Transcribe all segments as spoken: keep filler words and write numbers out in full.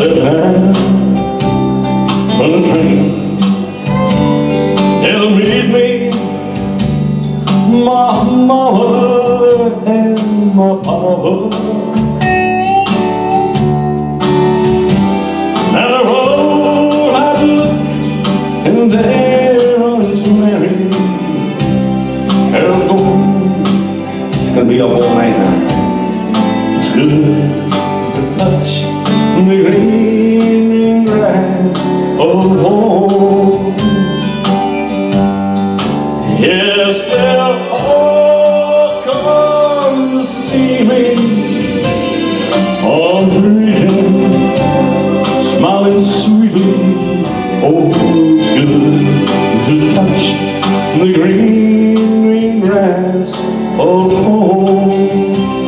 sit down on the train. It'll meet me, my mama and my papa. And the road I look, and there is Mary. Harold Gold. It's gonna be up all night now. It's good to touch the green grass of home. Yes, they'll all come to see me, all greeting, smiling sweetly. Oh, it's good to touch the green, green grass of home.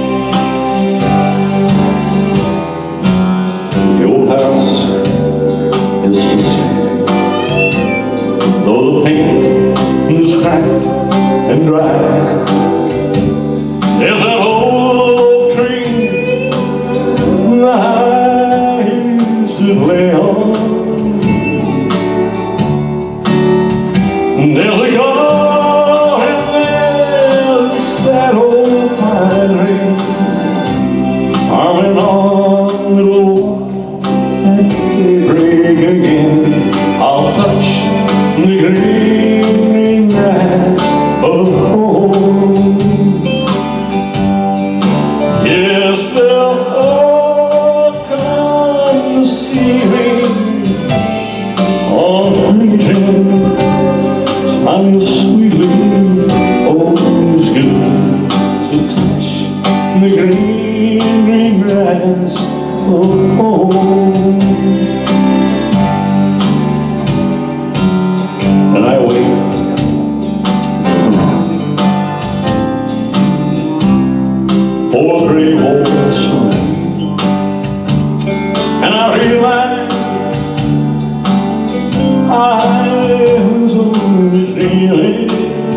The old house is to see, though the paint is cracked and dry. There's that old oak tree that I used to play on. There's a garden there, the sad old pine tree, arm in arm it'll walk and daybreak again. I'll touch the green, green grass of home. Yes, they'll all come to see me, all greeting, smiling sweetly. Oh, it's good to touch the green, green grass of home. And I wait for a gray old sun, and I realize I was only dreaming.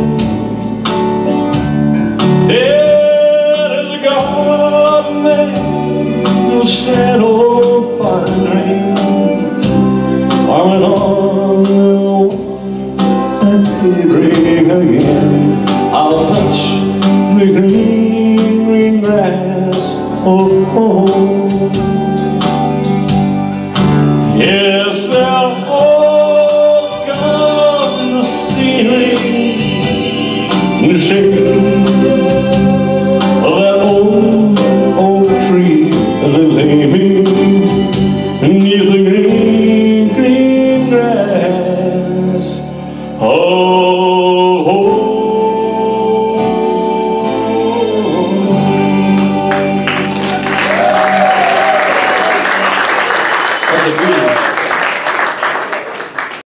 There in the garden there, the sad old pine tree, arm in arm and daybreak again. I'll touch the green, green grass of home. Yes, they'll all come to see me in the shade of that old oak tree as they lay me beneath the green, green grass. Oh.